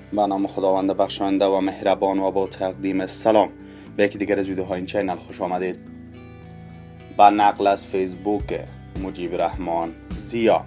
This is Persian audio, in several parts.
به نام خداوند بخشاینده و مهربان و با تقدیم سلام به یکی دیگر از ویدیوهای این چینل خوش آمدید. به نقل از فیسبوک مجیب رحمان زیا: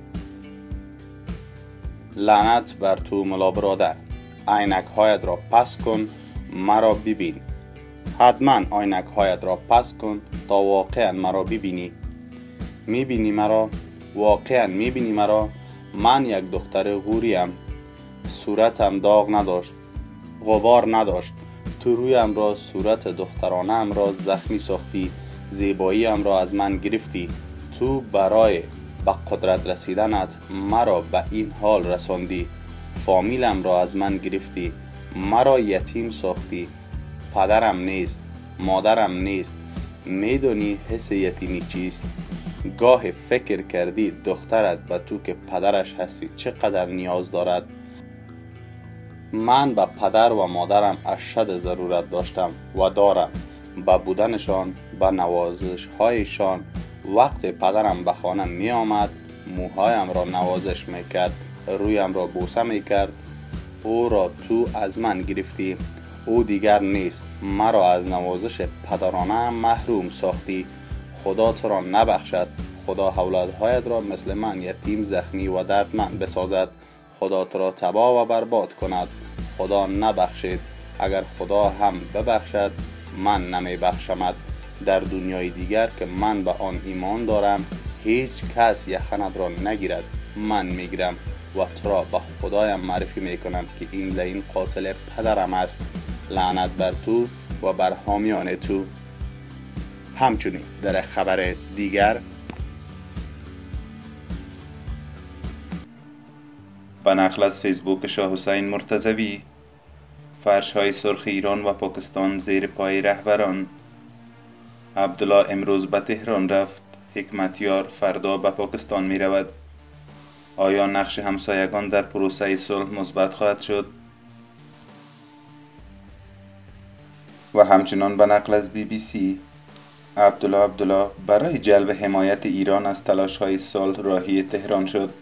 لعنت بر تو ملا برادر، عینک هایت را پس کن مرا ببین. حتما عینک هایت را پس کن تا واقعا مرا ببینی. میبینی مرا؟ واقعا میبینی مرا؟ من یک دختر غوریم. صورتم داغ نداشت، غبار نداشت. تو رویم را صورت دخترانم را زخمی ساختی، زیباییم را از من گرفتی. تو برای به قدرت رسیدنت مرا به این حال رساندی. فامیلم را از من گرفتی، مرا یتیم ساختی. پدرم نیست، مادرم نیست. میدونی حس یتیمی چیست؟ گاه فکر کردی دخترت به تو که پدرش هستی چقدر نیاز دارد؟ من به پدر و مادرم اشد ضرورت داشتم و دارم. به بودنشان، به نوازش هایشان. وقت پدرم به خانه می آمد موهایم را نوازش می کرد، رویم را بوسه می کرد. او را تو از من گرفتی، او دیگر نیست. مرا از نوازش پدرانه محروم ساختی. خدا تو را نبخشد، خدا اولادهایت را مثل من یتیم، زخمی و دردمند بسازد. خدا تو را تباه و برباد کند. خدا نبخشید، اگر خدا هم ببخشد من نمی بخشمت. در دنیای دیگر که من به آن ایمان دارم هیچ کس یخنت را نگیرد، من میگیرم و تو را به خدایم معرفی میکنم که این لعین قاتل پدرم است. لعنت بر تو و بر حامیان تو. همچنین در خبر دیگر به نقل از فیسبوک شاه حسین مرتضوی: فرش های سرخ ایران و پاکستان زیر پای رهبران. عبدالله امروز به تهران رفت، حکمتیار فردا به پاکستان می رود. آیا نقش همسایگان در پروسه صلح مثبت خواهد شد؟ و همچنان به نقل از BBC: عبدالله برای جلب حمایت ایران از تلاش های صلح راهی تهران شد.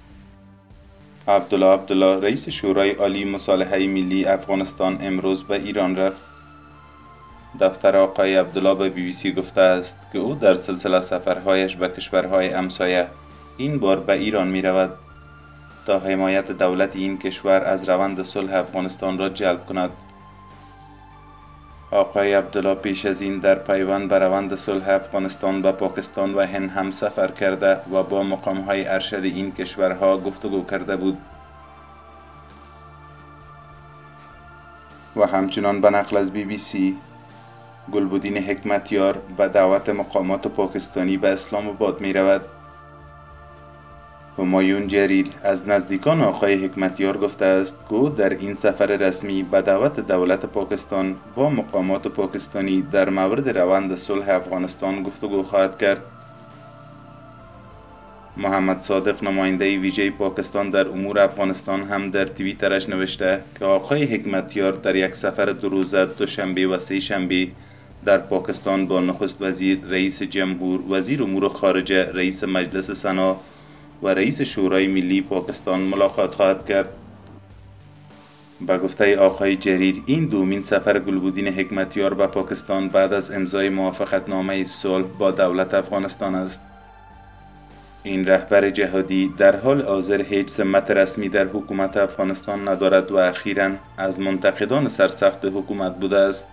عبدالله رئیس شورای عالی مصالحه ملی افغانستان امروز به ایران رفت. دفتر آقای عبدالله به BBC گفته است که او در سلسله سفرهایش به کشورهای همسایه این بار به ایران می رود تا حمایت دولت این کشور از روند صلح افغانستان را جلب کند. آقای عبدالله پیش از این در پیوند به روند صلح افغانستان به پاکستان و هند هم سفر کرده و با مقام‌های ارشد این کشورها گفتگو کرده بود. و همچنان به نقل از BBC: گلبدین حکمتیار به دعوت مقامات پاکستانی به اسلام آباد می رود. همایون جریر از نزدیکان آقای حکمتیار گفته است که در این سفر رسمی به دعوت دولت پاکستان با مقامات پاکستانی در مورد روند صلح افغانستان گفتگو خواهد کرد. محمد صادق نماینده ویژه پاکستان در امور افغانستان هم در توییترش نوشته که آقای حکمتیار در یک سفر 2 روزه دوشنبه و سه شنبه در پاکستان با نخست وزیر، رئیس جمهور، وزیر امور خارجه، رئیس مجلس سنا و رئیس شورای ملی پاکستان ملاقات خواهد کرد. به گفته آقای جریر این دومین سفر گلبدین حکمتیار به پاکستان بعد از امضای موافقتنامه صلح با دولت افغانستان است. این رهبر جهادی در حال حاضر هیچ سمت رسمی در حکومت افغانستان ندارد و اخیراً از منتقدان سرسخت حکومت بوده است.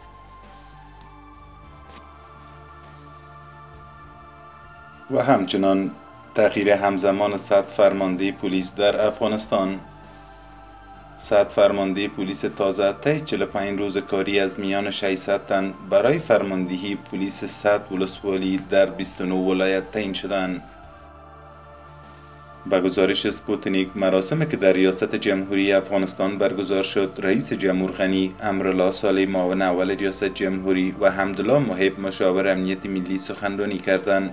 و همچنان تغییر همزمان سطح فرمانده پلیس در افغانستان. سطح فرمانده پلیس تازه طی 45 روز کاری از میان 600 تن برای فرماندهی پلیس سطح ولسوالی در 29 ولایت تعیین شدند. به گزارش سپوتنیک، مراسمی که در ریاست جمهوری افغانستان برگزار شد، رئیس جمهور غنی، امرالله صالح معاون اول ریاست جمهوری و حمدالله محب مشاور امنیت ملی سخنرانی کردند.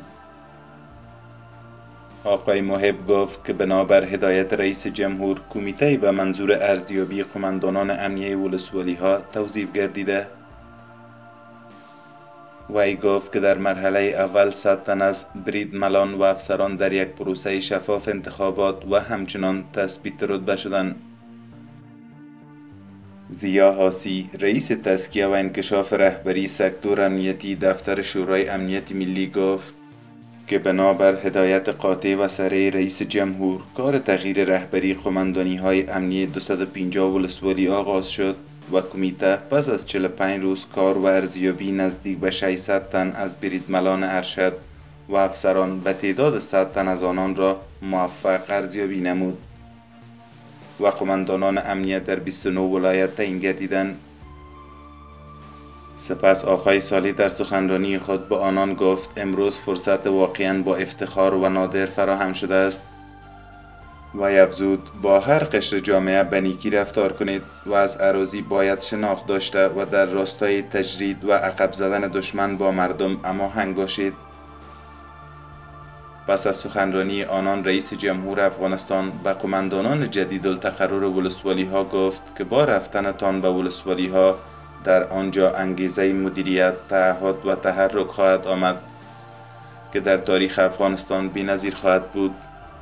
آقای محب گفت که بنابر هدایت رئیس جمهور کمیته به منظور ارزیابی قماندانان امنیه ولسوالی ها توظیف گردیده. وی گفت که در مرحله اول 100 تن از بریدملان و افسران در یک پروسه شفاف انتخابات و همچنان تثبیت رتبه شدند. زیا حاسی رئیس تزکیه و انکشاف رهبری سکتور امنیتی دفتر شورای امنیت ملی گفت که بنابر هدایت قاطع و سریع رئیس جمهور کار تغییر رهبری قماندانی‌های امنی 250 ولسوالی آغاز شد و کمیته پس از 45 روز کار و ارزیابی نزدیک به 600 تن از بریدملان ارشد و افسران به تعداد 100 تن از آنان را موفق ارزیابی نمود و قماندانان امنیت در 29 ولایت تعیین گردیدند. سپس آقای صالح در سخنرانی خود به آنان گفت امروز فرصت واقعاً با افتخار و نادر فراهم شده است و افزود با هر قشر جامعه به نیکی رفتار کنید و از اراضی باید شناخت داشته و در راستای تجرید و عقب زدن دشمن با مردم هماهنگ باشید. پس از سخنرانی آنان رئیس جمهور افغانستان به قماندانان جدید التقرر ولسوالی ها گفت که با رفتنتان به ولسوالی ها در آنجا انگیزه مدیریت، تعهد و تحرک خواهد آمد که در تاریخ افغانستان بی‌نظیر خواهد بود.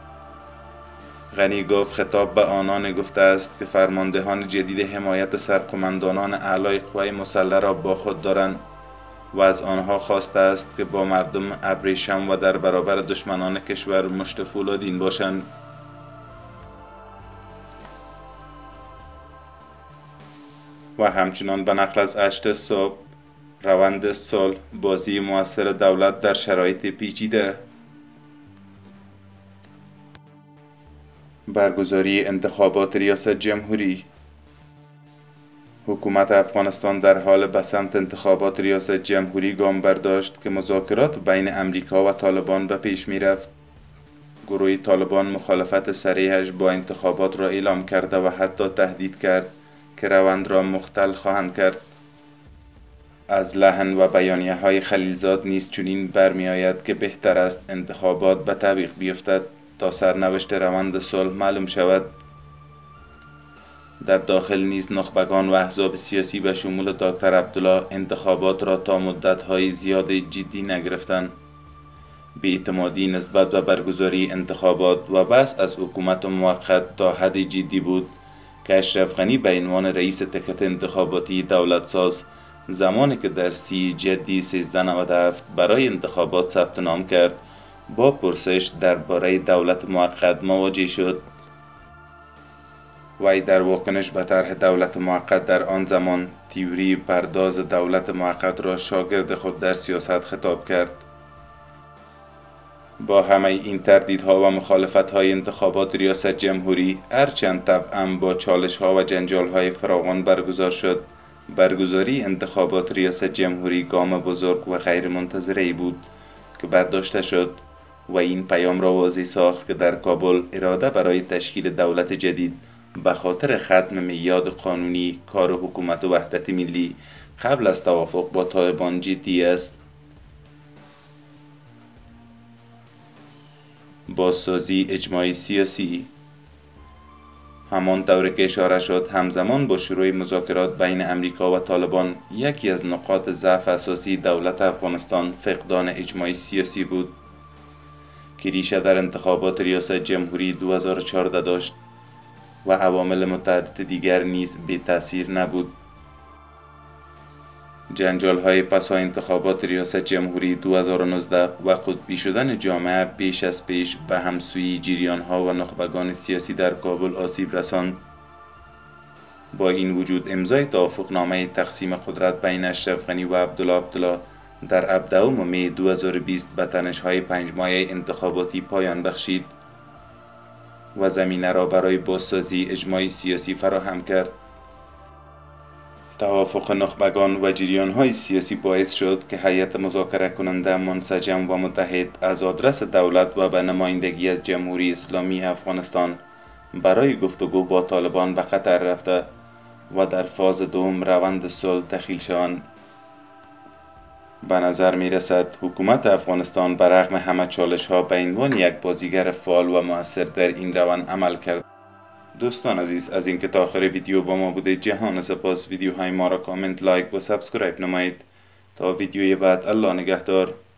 غنی گفت خطاب به آنان گفته است که فرماندهان جدید حمایت سرقماندانان اعلای قوای مسلح را با خود دارند و از آنها خواسته است که با مردم ابریشم و در برابر دشمنان کشور مشت فولادین باشند. و همچنان به نقل از 8 صبح روند صلح بازی مؤثر دولت در شرایط پیچیده. برگزاری انتخابات ریاست جمهوری. حکومت افغانستان در حال به سمت انتخابات ریاست جمهوری گام برداشت که مذاکرات بین امریکا و طالبان به پیش می رفت. گروه طالبان مخالفت صریحش با انتخابات را اعلام کرده و حتی تهدید کرد که روند را مختل خواهند کرد. از لحن و بیانیه های خلیلزاد نیز چنین برمی آید که بهتر است انتخابات به تعویق بیفتد تا سرنوشت روند صلح معلوم شود. در داخل نیز نخبگان و احزاب سیاسی به شمول دکتر عبدالله انتخابات را تا مدت‌های زیاد جدی نگرفتند. بی‌اعتمادی نسبت به برگزاری انتخابات و بحث از حکومت موقت تا حد جدی بود که اشرف غنی به عنوان رئیس تکت انتخاباتی دولت ساز زمانی که در 30 جدی 1397 برای انتخابات ثبت نام کرد با پرسش درباره دولت موقت مواجه شد. وی در واکنش به طرح دولت موقت در آن زمان تئوری پرداز دولت موقت را شاگرد خود در سیاست خطاب کرد. با همه این تردیدها و مخالفت‌های انتخابات ریاست جمهوری هرچند طبعاً با چالش‌ها و جنجال‌های فراوان برگزار شد، برگزاری انتخابات ریاست جمهوری گام بزرگ و غیر منتظره‌ای بود که برداشته شد و این پیام را واضح ساخت که در کابل اراده برای تشکیل دولت جدید به خاطر ختم میعاد قانونی کار حکومت وحدت ملی قبل از توافق با طالبان جدی است. بازسازی اجماع سیاسی. همان طور که اشاره شد همزمان با شروع مذاکرات بین امریکا و طالبان یکی از نقاط ضعف اساسی دولت افغانستان فقدان اجماع سیاسی بود که ریشه در انتخابات ریاست جمهوری 2014 داشت و عوامل متعدد دیگر نیز بی تأثیر نبود. جنجال‌های پس از انتخابات ریاست جمهوری 2019 و قطبی شدن جامعه بیش از پیش به همسویی جریان‌ها و نخبگان سیاسی در کابل آسیب رساند. با این وجود امضای توافقنامه تقسیم قدرت بین اشرف غنی و عبدالله در 17 می 2020 به تنش‌های 5 ماهه انتخاباتی پایان بخشید و زمینه را برای بازسازی اجماع سیاسی فراهم کرد. توافق نخبگان و جریان‌های سیاسی باعث شد که هیئت مذاکره کننده منسجم و متحد از آدرس دولت و به نمایندگی از جمهوری اسلامی افغانستان برای گفتگو با طالبان به قطر رفته و در فاز دوم روند صلح دخیل شوند. به نظر می رسد حکومت افغانستان برغم همه چالش‌ها به عنوان یک بازیگر فعال و مؤثر در این روند عمل کرد. دوستان عزیز، از اینکه تا آخر ویدیو با ما بوده جهان سپاس. ویدیوهای ما را کامنت، لایک و سابسکرایب نمایید. تا ویدیوی بعد، الله نگهدار.